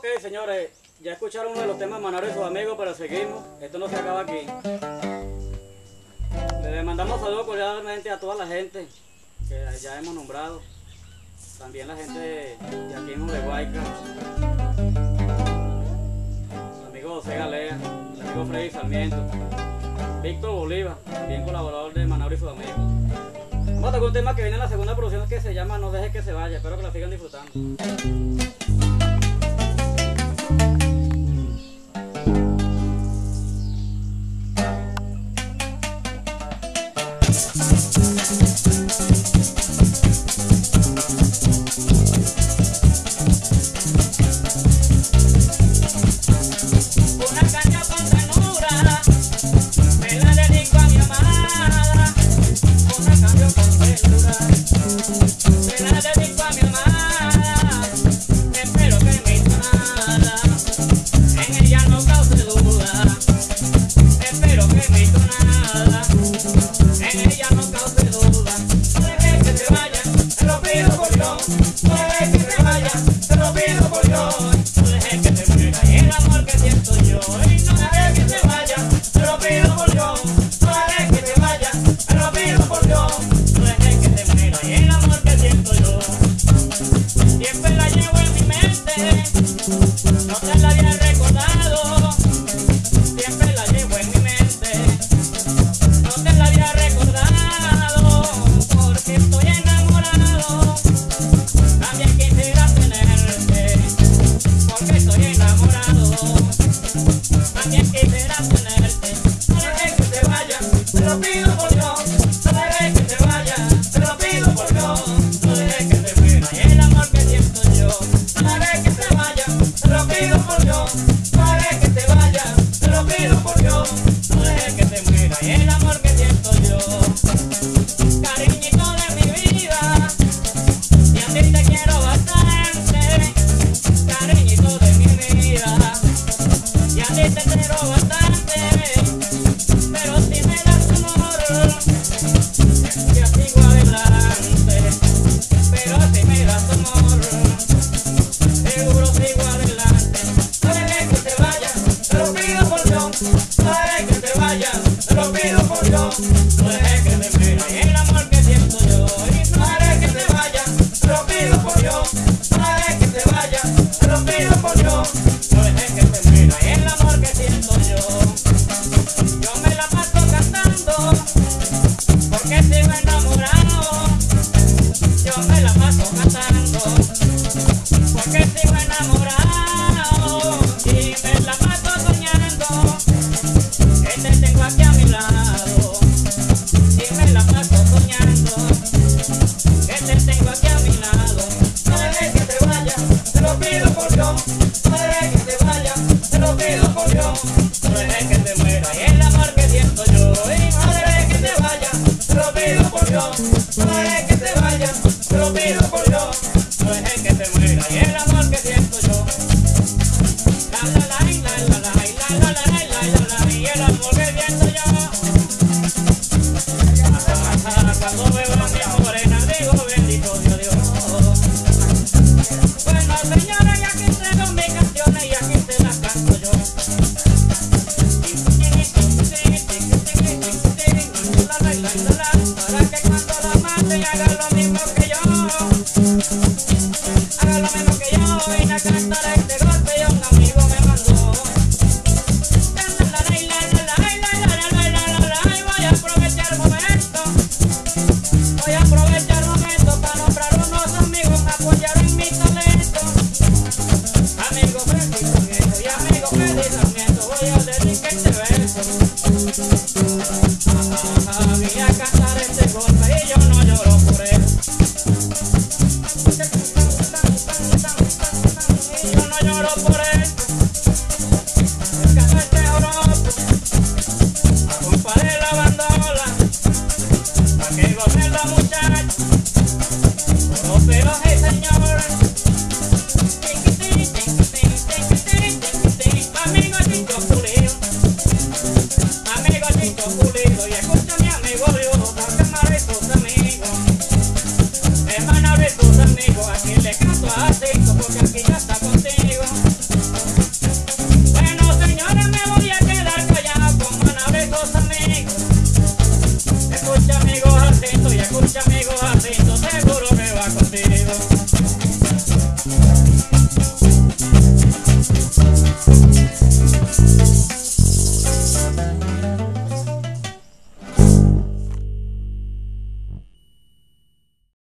Señores, ya escucharon uno de los temas de Manabro y sus amigos, pero seguimos. Esto no se acaba aquí. Le mandamos saludos cordialmente a toda la gente que ya hemos nombrado. También la gente de aquí mismo de Guayca. El amigo José Galea, el amigo Freddy Sarmiento, Víctor Bolívar, también colaborador de Manabro y sus amigos. Vamos a tocar un tema que viene en la segunda producción que se llama No dejes que se vaya. Espero que la sigan disfrutando. Hermana de tus amigos, a quien le canto así, como que aquí